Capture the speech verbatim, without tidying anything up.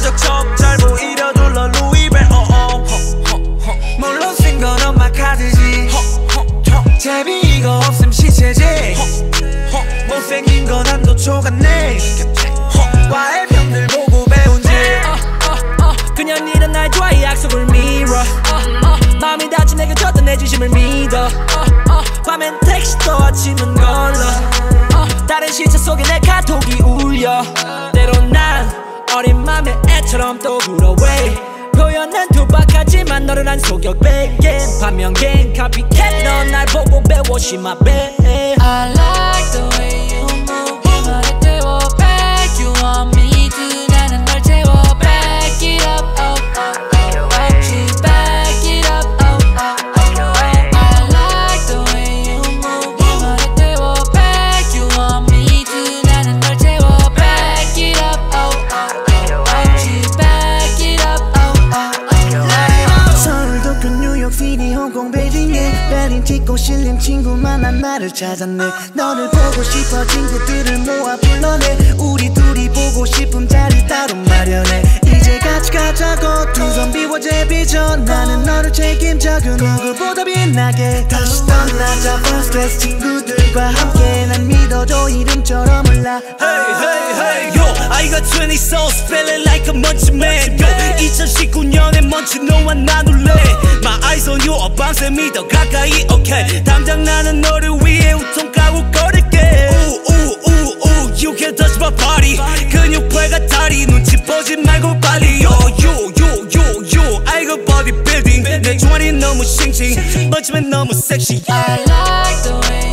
척척 잘 보이려 둘러 루이벨 어어 물론 쓴 건 엄마 카드지 제비 이거 없음 시체지 못생긴 건 한도 초갔네 와의 병들 보고 배운지 그녀는 날 좋아해 약속을 밀어 마음이 다친 내게 줬던 내 진심을 믿어 밤엔 택시도 아침은 걸러 다른 시차 속에 내 카톡이 울려 때론 난 어린 맘에 애처럼 또 굴어왜 표현은 투박하지만 너를 안 속여 베겐 반면갱 카피캣 넌 날 보고 배워 심화 배 I like the way you move 이 말에 태워 back You want me to 나는 널 채워 back it up oh oh oh oh She back it up oh oh oh oh I like the way you move 이 말에 태워 back You want me to 나는 널 채워 back it up oh oh oh oh She back it up oh oh oh oh 서울 도쿄 뉴욕 시티 홍콩 베이징에 베린 찍고 실린 친구 만나 나를 찾았네 너를 보고 싶어 친구들을 모아 불러내 우리 둘이 보고 싶은 자리 따로 마련해 이제 같이 가자고 두 손 비워 제비져 나는 너를 책임져 그 누구보다 빛나게 다시 떠나자 First class 친구들과 함께 난 믿어줘 이름처럼 올라 Hey hey hey yo I got twenty souls feeling like a munch man yo 이천십구 년에 먼지 너와 나눌래 My eyes on you 어밤새 더 가까이 okay 당장 나는 너를 위해 우통 까고 걸을게 우우우우 You can touch my body 근육배가 다리 눈치 보지 말고 빨리 Yo yo yo yo yo 아이고 body building 내 종아리 너무 싱싱 멋지면 너무 섹시 I like the way